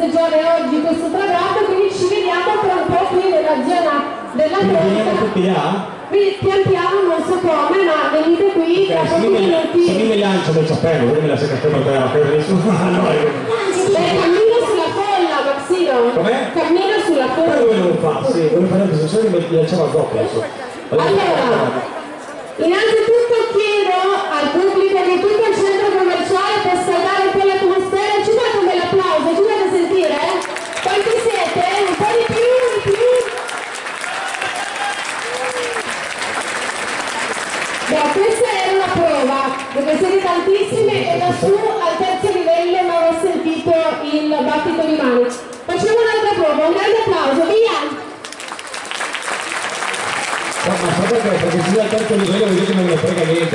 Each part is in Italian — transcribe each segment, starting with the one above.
festeggiare oggi questo traguardo, quindi ci vediamo tra un po' qui nella zona della torta. Quindi pian piano, non so come, ma venite qui tra pochi minuti. Se mi lancio del cappello, voi me la sei per terra, per nessuno. Cammino sulla folla, Maxino. Com'è? Cammino sulla folla. Dove lo fa? Sì, volevo fare la presentazione e mi lanciava doppio adesso. Allora, innanzitutto chiedo al pubblico di tutto il centro commerciale per scaldare un po' l'atmosfera. Ci date un bel applauso, ci fate sentire? Quanti siete? Un po' di più, di più. Beh, questa era una prova, perché siete tantissimi e da su al terzo livello non ho sentito il battito di mani. Facciamo un'altra prova, un grande applauso, via! Ma sapete perché se al terzo livello vedete che non me ne frega niente.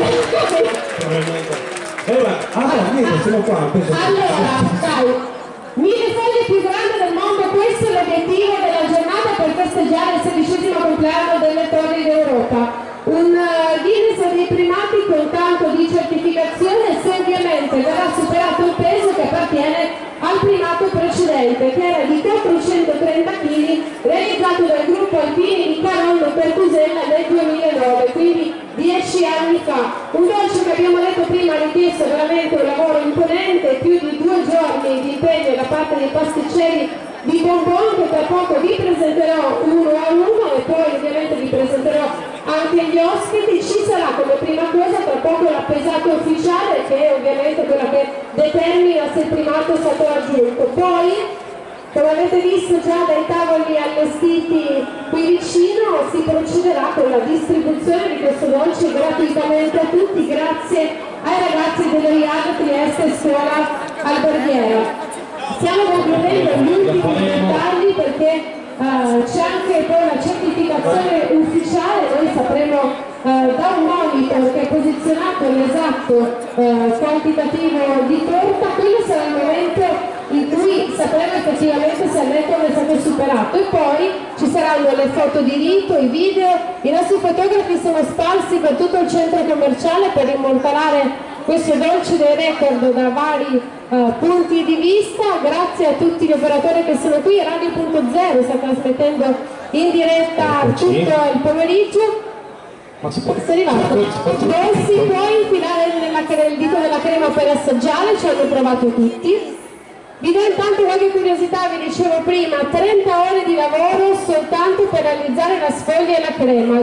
Niente, siamo qua. Allora, dai, 1000 foglie più grandi del mondo, questo è l'obiettivo della giornata per festeggiare il 16° compleanno delle Torri d'Europa. Un Guinness dei primati con tanto di certificazione, se ovviamente verrà superato il peso che appartiene al primato precedente, che era di 430 kg, realizzato dal gruppo alpini di Carondo Pertusella nel 2009, quindi 10 anni fa. Un dolce che abbiamo detto prima ha richiesto veramente un lavoro imponente, più di 2 giorni di impegno da parte dei pasticceri di bonbon, che tra poco vi presenterò uno a uno e poi ovviamente vi presenterò anche gli ospiti. Ci sarà come prima cosa tra poco la pesata ufficiale, che è ovviamente quella che determina se il primato è stato raggiunto. Poi, come avete visto già dai tavoli allestiti qui vicino, si procederà con la distribuzione di questo dolce gratuitamente a tutti, grazie ai ragazzi dell'Eliade Trieste Scuola Alberghiera. Stiamo concludendo gli ultimi dettagli perché c'è anche poi la certificazione ufficiale. Noi sapremo da un monitor che è posizionato l'esatto quantitativo di torta. Quello sarà il momento in cui sapremo effettivamente se il record è stato superato, e poi ci saranno le foto di rito, i video. I nostri fotografi sono sparsi per tutto il centro commerciale per immortalare questo dolce dei record da vari punti di vista. Grazie a tutti gli operatori che sono qui. Radio.0 sta trasmettendo in diretta tutto il pomeriggio. È arrivato. Non si può infilare il dito della crema per assaggiare, ci hanno provato tutti. Vi do intanto qualche curiosità, vi dicevo prima, 30 ore di lavoro soltanto per realizzare la sfoglia e la crema,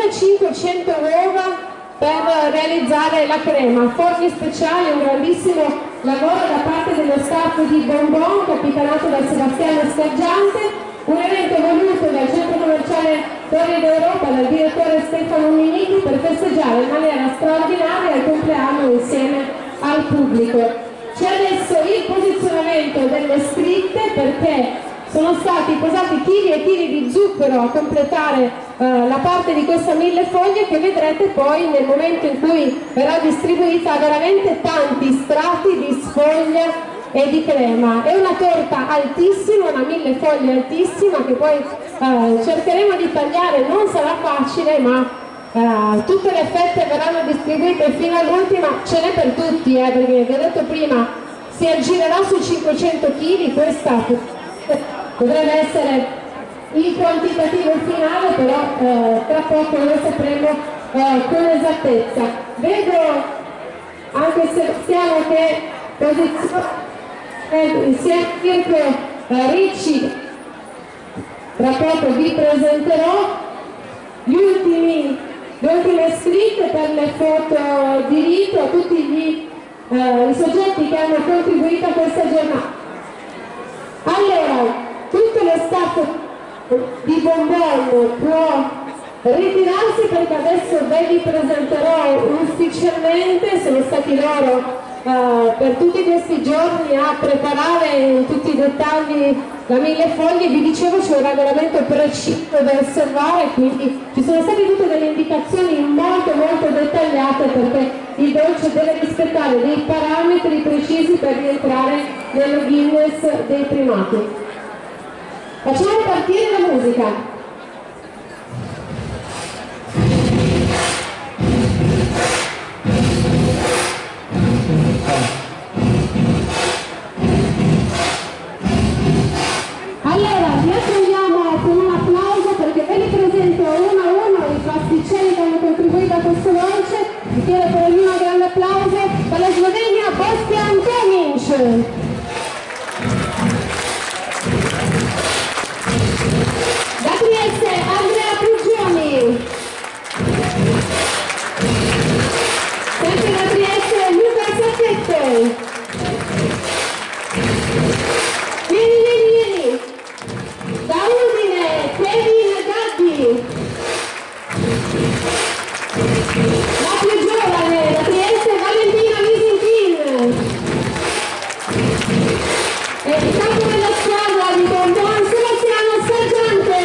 2500 uova per realizzare la crema, forni speciali, un grandissimo lavoro da parte dello staff di Bonbon, capitanato da Sebastiano Scargiante, un evento voluto dal centro commerciale Torri d'Europa, dal direttore Stefano Miniti, per festeggiare in maniera straordinaria il compleanno insieme al pubblico. C'è adesso il posizionamento delle scritte, perché sono stati posati chili e chili di zucchero a completare la parte di questa 1000 foglie, che vedrete poi nel momento in cui verrà distribuita, veramente tanti strati di sfoglia e di crema. È una torta altissima, una 1000 foglie altissima, che poi cercheremo di tagliare. Non sarà facile, ma tutte le fette verranno distribuite fino all'ultima. Ce n'è per tutti, perché vi ho detto prima, si aggirerà su 500 kg. Questa potrebbe essere il quantitativo finale, però tra poco lo sapremo con esattezza. Vedo anche Sebastiano che posizione sia Mirko Ricci. Tra poco vi presenterò le ultime scritte per le foto di rito a tutti i soggetti che hanno contribuito a questa giornata. Allora, tutto lo staff di Bonbon può ritirarsi, perché adesso ve li presenterò ufficialmente. Sono stati loro per tutti questi giorni a preparare in tutti i dettagli la 1000 foglie. Vi dicevo, c'è un regolamento preciso da osservare, quindi ci sono state tutte delle indicazioni molto dettagliate, perché il dolce deve rispettare dei parametri precisi per rientrare nello Guinness dei primati. Facciamo partire la musica. Da Trieste Andrea Puggioni. Sempre da Trieste Luca Sacchette. Vieni. Da Udine Kevin Gaddi. La più giovane da Trieste Valentina Visintin. E il capo della squadra di Bonbon Sebastiano Sergiante.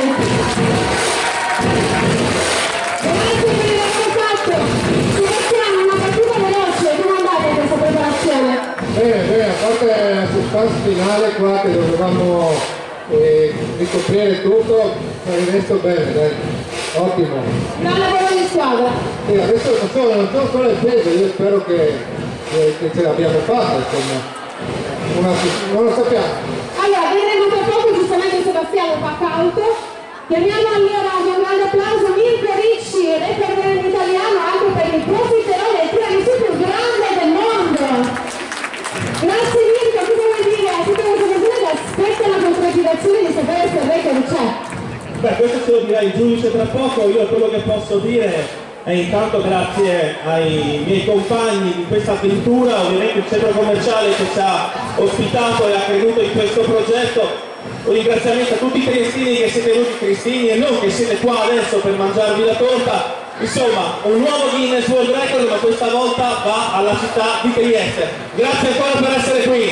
Grazie per il lavoro fatto. Sebastiano, una partita veloce, come andate in questa preparazione? Bene, a parte la suspense finale qua che dovevamo ricoprire tutto, per il resto bene, dai, ottimo. Gran lavoro di squadra. E adesso non so ancora il peso, io spero che ce l'abbiamo fatta, insomma. Non lo sappiamo. Allora, vedremo tra poco, giustamente Sebastiano fa cauto. Chiamiamo allora con un grande applauso Mirko Ricci, record in italiano anche per il profiterone e tiramisù più grande del mondo. Grazie Mirko, cosa vuoi dire a tutte queste persone che aspettano la concretizzazione di sapere se il record c'è? Beh, questo ce lo dirà il giudice tra poco. Io quello che posso dire è intanto grazie ai miei compagni di questa avventura, ovviamente il centro commerciale che ci ha ospitato e ha creduto in questo progetto. Un ringraziamento a tutti i triestini che siete venuti triestini e non che siete qua adesso per mangiarvi la torta. Insomma, un nuovo Guinness World Record, ma questa volta va alla città di Trieste. Grazie ancora per essere qui.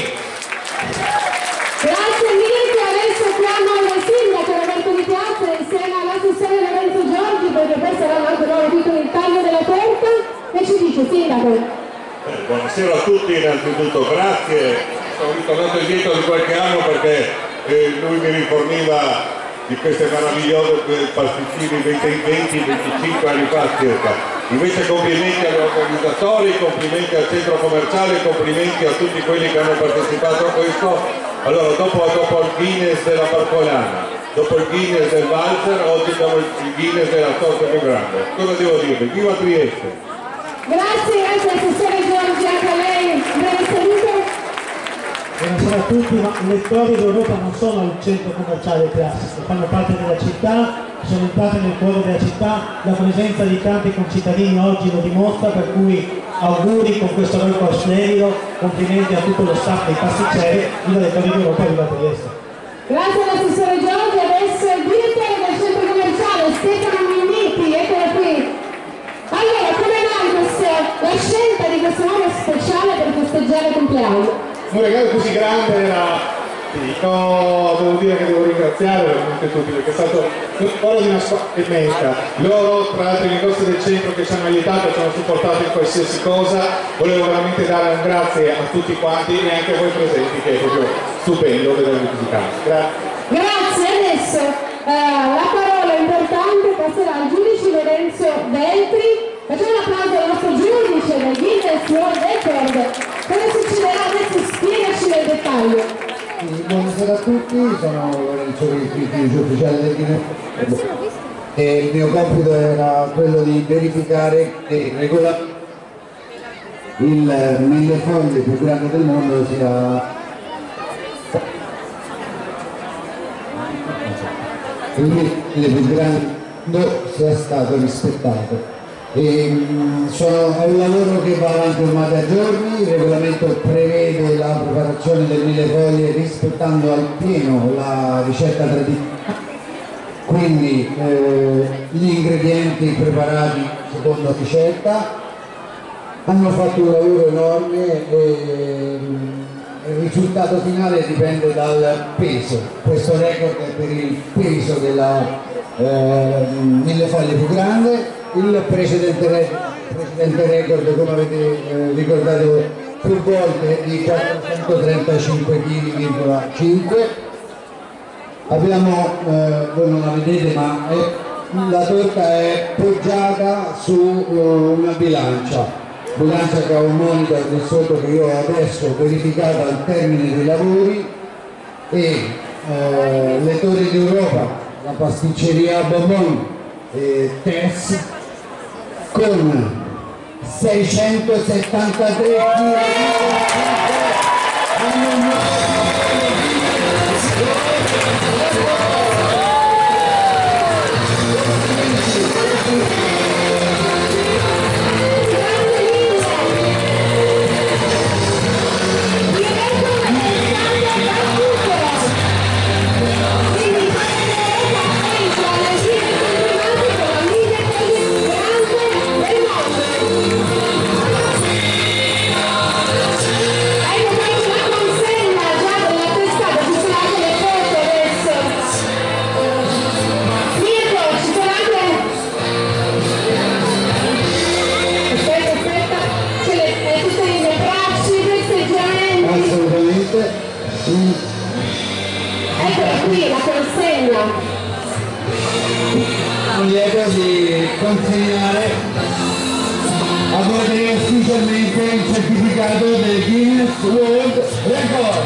Grazie Mirko, adesso chiamo il sindaco Roberto Di Piazza insieme all'assessore Lorenzo Giorgi, perché poi saranno anche loro tutto il taglio della torta. E ci dice sindaco? Buonasera a tutti, innanzitutto grazie. Sono ritornato indietro di qualche anno perché lui mi riforniva di queste meravigliose pasticcini 20-25 anni fa circa. Invece complimenti agli organizzatori, complimenti al centro commerciale, complimenti a tutti quelli che hanno partecipato a questo. Allora dopo il Guinness della Barcolana, dopo il Guinness del Valzer, oggi abbiamo il Guinness della torta più grande. Cosa devo dire? Viva Trieste! Grazie assessore Giorgi, anche a lei, breve saluto. Buonasera a tutti, ma i lettori d'Europa non sono il centro commerciale classico, fanno parte della città, sono entrati nel cuore della città, la presenza di tanti concittadini oggi lo dimostra, per cui auguri con questo record splendido, complimenti a tutto lo staff dei pasticceri, viva lettori d'Europa e viva Trieste. Grazie all'assessore Giorgi, adesso il direttore del centro commerciale Stefano Minniti, eccolo qui. Allora, come mai la scelta di questo nome speciale per festeggiare il compleanno? Un regalo così grande era, devo dire che devo ringraziare veramente tutti perché è stato l'oro di una squadra immensa. Loro, tra l'altro i negozi del centro che ci hanno aiutato, ci hanno supportato in qualsiasi cosa. Volevo veramente dare un grazie a tutti quanti e anche a voi presenti, che è proprio stupendo vedervi così tanti. Grazie, adesso la parola importante passerà al giudice Lorenzo Veltri. Facciamo un applauso al nostro giudice del Guinness World Record. Cosa succederà adesso? Spiegaci nel dettaglio. Buonasera a tutti, sono Lorenzo Veltri, giudice ufficiale del Guinness e il mio compito era quello di verificare che il millefoglie più grande del mondo sia più grande sia stato rispettato. È un lavoro che va avanti ormai da giorni. Il regolamento prevede la preparazione del millefoglie rispettando al pieno la ricetta tradizionale, quindi gli ingredienti preparati secondo ricetta. Hanno fatto un lavoro enorme e il risultato finale dipende dal peso. Questo record è per il peso della millefoglie più grande. Il precedente record, come avete ricordato più volte, è di 435,5 kg. Abbiamo, voi non la vedete, ma la torta è poggiata su una bilancia che ha un monitor di sotto che io ho adesso verificato al termine dei lavori, e lettori d'Europa, la pasticceria Bonbon Tess, con 673 kg Eccola qui, la consegna. Sono lieto di consegnare a voi ufficialmente il certificato del Guinness World Record.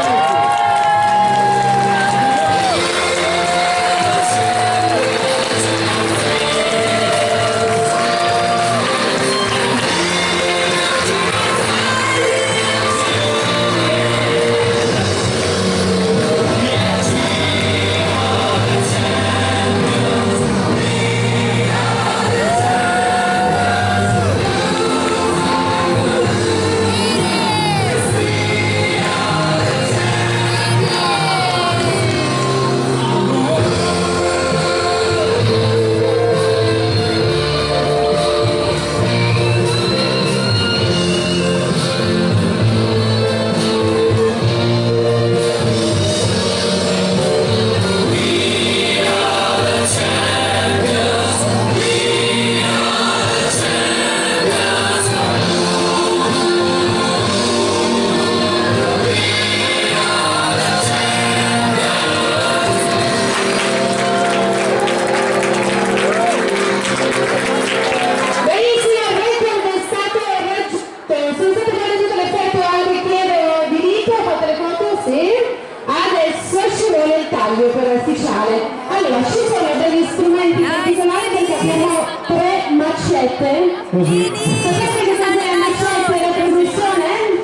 Allora, ci sono degli strumenti particolari perché abbiamo 3 macette. Così. Sapete che cos'è la macetta della trasmissione?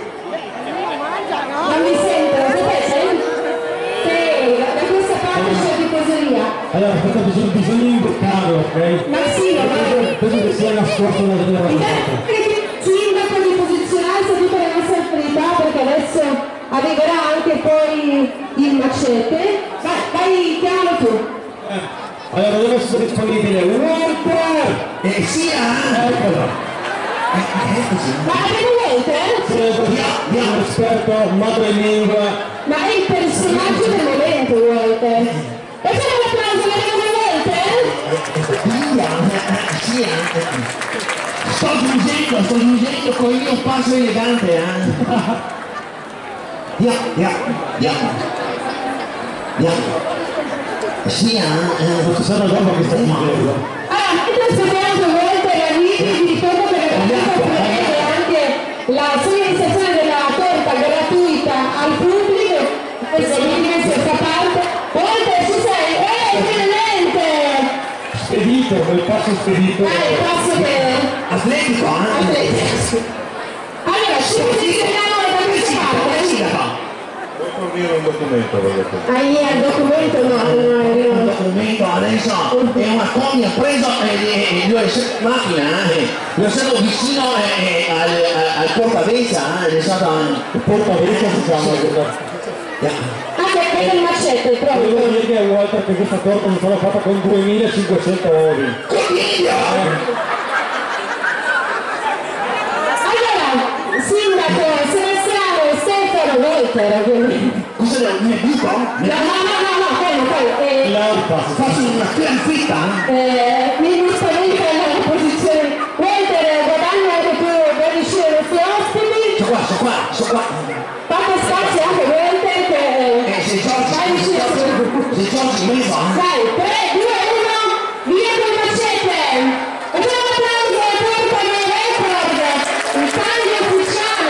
Non mi sento, lo sapete? Sì, da questa parte c'è tifoseria. Allora, aspetta, bisogna imboccarlo, ok? Ma sì, ormai. Penso che sia nascosto nella vera Intanto il sindaco di posizionarsi a tutte le nostre autorità perché adesso arriverà anche poi il macete. Vai, chiamalo tu. Allora, dove sono disponibile? Walter! Sia! Eccolo! Ma abbiamo Walter? Un esperto madrelingua. Ma è il personaggio del momento, Walter. E c'è un applauso per Walter? Sto giungendo con il mio passo elegante, Non si sa da dopo che sta dicendo. Allora, mentre aspettiamo che Walter arrivi, vi ricordo che la prevede anche la somministrazione della torta gratuita al pubblico. Questa è questa parte. Walter, ci sei? Finalmente! Spedito, quel passo spedito. Il passo che... Atletico, Allora, ci posizioniamo da questa parte. Vuoi fornire un documento? Il documento no. Il documento adesso è una copia preso lo macchina, lo stato vicino al portavesa, è stato Il portavecchia si chiama. Anche il macete, proprio. Devo dire a Walter che questa torta mi sono fatta con 2500 ori. Allora, sindaco, Sebastiano, Stefano, Walter, ovviamente. Cosa devo dire? No, poi. L'alta. Faccio una sconfitta? Mi spaventa la posizione. Walter, guadagna anche tu, vuoi uscire dai tuoi ospiti? Sono qua. Fate spazio anche Walter che... Se Giorgio Vai uscire. in mezzo, Dai, 3, 2, 1, via con il macete! Un applauso a torta del record! Il taglio ufficiale,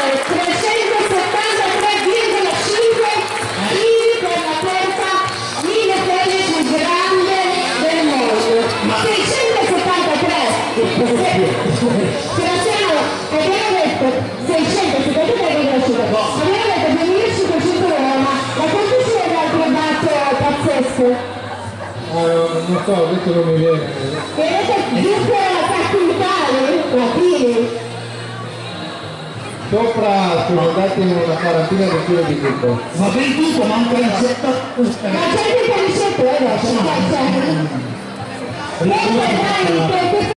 373,5 kg per la torta 1000 kg più grande del mondo. 673! Sebastiano, abbiamo detto 673,5. Abbiamo detto 2500 euro, ma quanto ci è dato pazzesco? non so, ho detto non mi viene. Vedete giusto la quintale, latini. Sopra sono andati in una quarantina di chili di tutto. Va bene tutto, ma un panicetto. Ma c'è anche il panicetto, adesso. Dai,